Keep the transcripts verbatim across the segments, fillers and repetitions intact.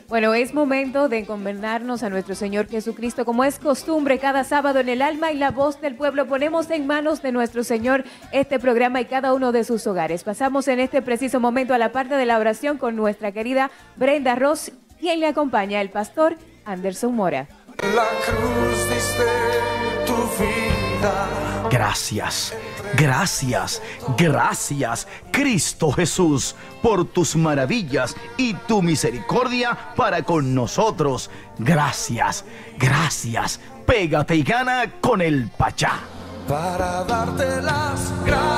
Bueno, es momento de encomendarnos a nuestro Señor Jesucristo. Como es costumbre, cada sábado en el alma y la voz del pueblo ponemos en manos de nuestro Señor este programa y cada uno de sus hogares. Pasamos en este preciso momento a la parte de la oración con nuestra querida Brenda Ross, quien le acompaña el pastor Anderson Mora. La cruz diste tu vida. Gracias, gracias, gracias, Cristo Jesús, por tus maravillas y tu misericordia para con nosotros. Gracias, gracias. Pégate y gana con el Pachá. Para darte las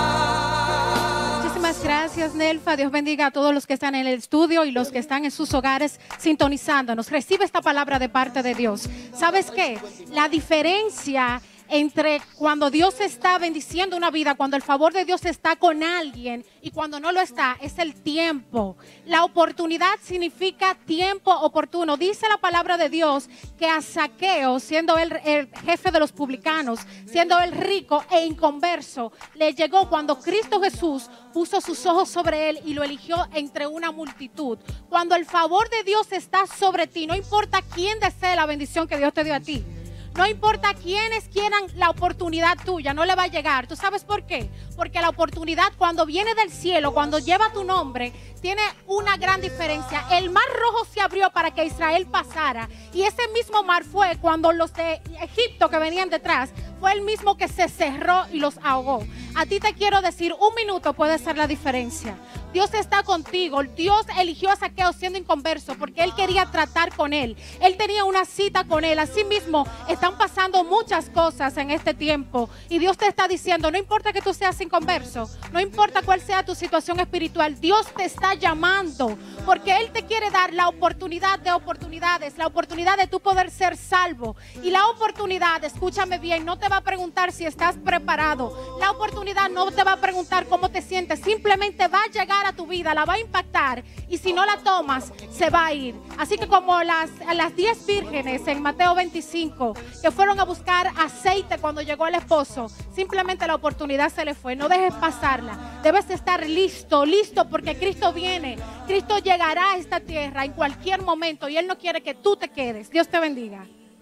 gracias. Muchísimas gracias, Nelfa. Dios bendiga a todos los que están en el estudio y los que están en sus hogares sintonizándonos. Recibe esta palabra de parte de Dios. ¿Sabes qué? La diferencia entre cuando Dios está bendiciendo una vida, cuando el favor de Dios está con alguien y cuando no lo está, es el tiempo. La oportunidad significa tiempo oportuno. Dice la palabra de Dios que a Zaqueo, siendo él el jefe de los publicanos, siendo él rico e inconverso, le llegó cuando Cristo Jesús puso sus ojos sobre él y lo eligió entre una multitud. Cuando el favor de Dios está sobre ti, no importa quién desee la bendición que Dios te dio a ti. No importa quiénes quieran la oportunidad tuya, no le va a llegar. ¿Tú sabes por qué? Porque la oportunidad cuando viene del cielo, cuando lleva tu nombre, tiene una gran diferencia. El mar rojo se abrió para que Israel pasara. Y ese mismo mar fue cuando los de Egipto que venían detrás, fue el mismo que se cerró y los ahogó. A ti te quiero decir, un minuto puede ser la diferencia. Dios está contigo. Dios eligió a Zaqueo siendo inconverso porque Él quería tratar con él. Él tenía una cita con Él. Asimismo, están pasando muchas cosas en este tiempo. Y Dios te está diciendo, no importa que tú seas inconverso, no importa cuál sea tu situación espiritual, Dios te está llamando porque Él te quiere dar la oportunidad de oportunidades, la oportunidad de tú poder ser salvo. Y la oportunidad, escúchame bien, no te va a preguntar si estás preparado. La oportunidad no te va a preguntar cómo te sientes. Simplemente va a llegar a tu vida, la va a impactar y si no la tomas, se va a ir. Así que como las, las diez vírgenes en Mateo veinticinco que fueron a buscar aceite cuando llegó el esposo, simplemente la oportunidad se le fue. No dejes pasarla. Debes estar listo, listo porque Cristo viene. Cristo llegará a esta tierra en cualquier momento y Él no quiere que tú te quedes. Dios te bendiga.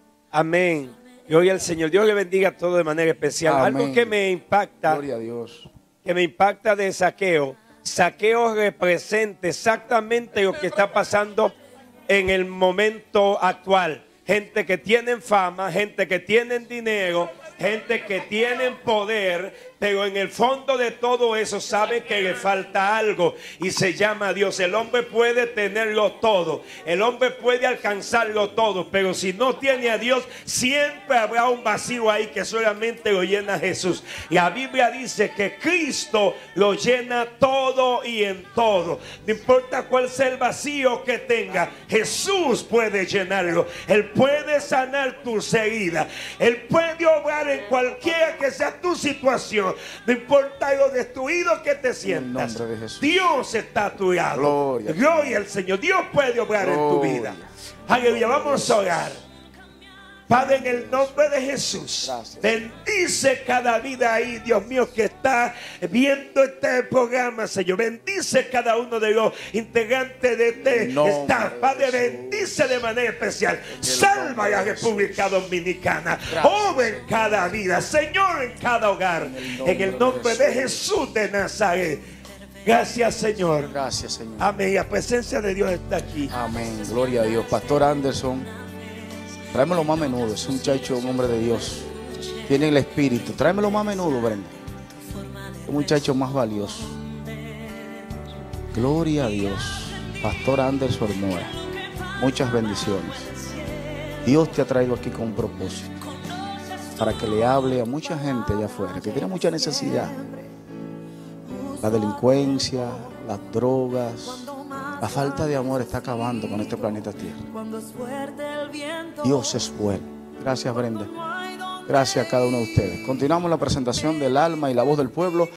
Amén. Gloria al Señor. Dios le bendiga a todos de manera especial. Amén. Algo que me impacta, Gloria a Dios. que me impacta de Zaqueo. Zaqueo representa exactamente lo que está pasando en el momento actual. Gente que tienen fama, gente que tienen dinero, gente que tienen poder, pero en el fondo de todo eso sabe que le falta algo y se llama Dios. El hombre puede tenerlo todo, el hombre puede alcanzarlo todo, pero si no tiene a Dios, siempre habrá un vacío ahí que solamente lo llena Jesús. La Biblia dice que Cristo lo llena todo y en todo. No importa cuál sea el vacío que tenga, Jesús puede llenarlo. Él puede sanar tus heridas, Él puede obrar en cualquiera que sea tu situación. No importa lo destruido que te sientas, Dios está a tu lado. Gloria, Gloria al Señor. Dios puede obrar Gloria en tu vida. Aleluya. Vamos a orar. Padre, en el nombre de Jesús, gracias. Bendice cada vida ahí, Dios mío, que está viendo este programa, Señor. Bendice cada uno de los integrantes de este no, staff. Padre, bendice de manera especial. Salva a la República Dominicana. Obra en cada vida, Señor, en cada hogar. En el nombre de Jesús de Nazaret. Gracias, Señor. Gracias, Señor. Amén. La presencia de Dios está aquí. Amén. Gloria a Dios. Pastor Anderson, tráemelo más a menudo. Es un muchacho, un hombre de Dios. Tiene el espíritu. Tráemelo más a menudo, Brenda. Un muchacho más valioso. Gloria a Dios. Pastor Anderson Mora. Muchas bendiciones. Dios te ha traído aquí con un propósito. Para que le hable a mucha gente allá afuera que tiene mucha necesidad. La delincuencia, las drogas, la falta de amor está acabando con este planeta Tierra. Dios es bueno. Gracias, Brenda. Gracias a cada uno de ustedes. Continuamos la presentación del alma y la voz del pueblo.